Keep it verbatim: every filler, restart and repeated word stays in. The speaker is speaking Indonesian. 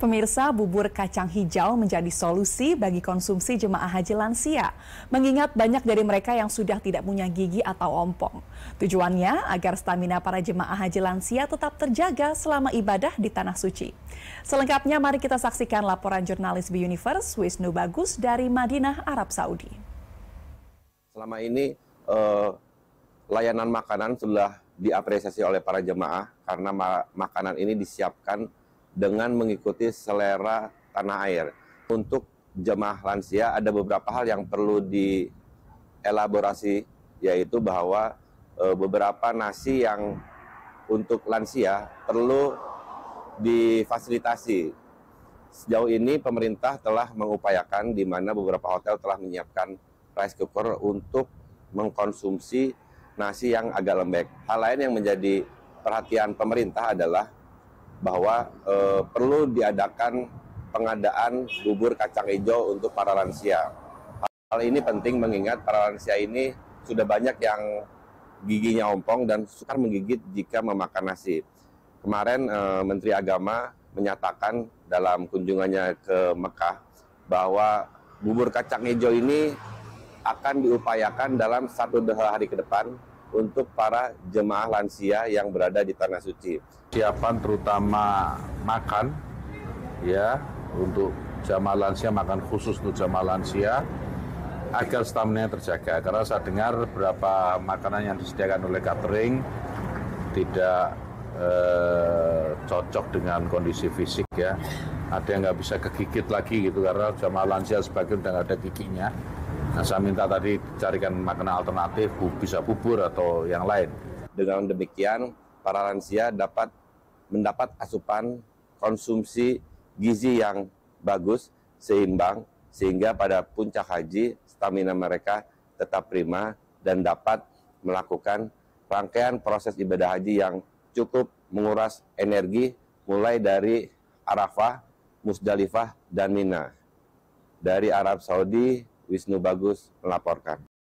Pemirsa, bubur kacang hijau menjadi solusi bagi konsumsi jemaah haji lansia, mengingat banyak dari mereka yang sudah tidak punya gigi atau ompong. Tujuannya agar stamina para jemaah haji lansia tetap terjaga selama ibadah di Tanah Suci. Selengkapnya mari kita saksikan laporan jurnalis B Universe Wisnu Bagus dari Madinah, Arab Saudi. Selama ini eh, layanan makanan sudah diapresiasi oleh para jemaah karena ma makanan ini disiapkan dengan mengikuti selera tanah air. Untuk jemaah lansia ada beberapa hal yang perlu dielaborasi, yaitu bahwa e, beberapa nasi yang untuk lansia perlu difasilitasi. Sejauh ini pemerintah telah mengupayakan di mana beberapa hotel telah menyiapkan rice cooker untuk mengkonsumsi nasi yang agak lembek. Hal lain yang menjadi perhatian pemerintah adalah bahwa e, perlu diadakan pengadaan bubur kacang hijau untuk para lansia. Hal ini penting mengingat para lansia ini sudah banyak yang giginya ompong dan sukar menggigit jika memakan nasi. Kemarin e, Menteri Agama menyatakan dalam kunjungannya ke Mekah bahwa bubur kacang hijau ini akan diupayakan dalam satu dua hari ke depan untuk para jemaah lansia yang berada di Tanah Suci. Siapan terutama makan, ya, untuk jemaah lansia, makan khusus untuk jemaah lansia, agar stamina terjaga. Karena saya dengar beberapa makanan yang disediakan oleh catering tidak eh, cocok dengan kondisi fisik, ya. Ada yang nggak bisa kegigit lagi gitu, karena jemaah lansia sebagian udah nggak ada giginya. Nah, saya minta tadi carikan makanan alternatif, bisa bubur atau yang lain. Dengan demikian, para lansia dapat mendapat asupan konsumsi gizi yang bagus, seimbang, sehingga pada puncak haji, stamina mereka tetap prima dan dapat melakukan rangkaian proses ibadah haji yang cukup menguras energi, mulai dari Arafah, Musdalifah, dan Mina. Dari Arab Saudi, Wisnu Bagus melaporkan.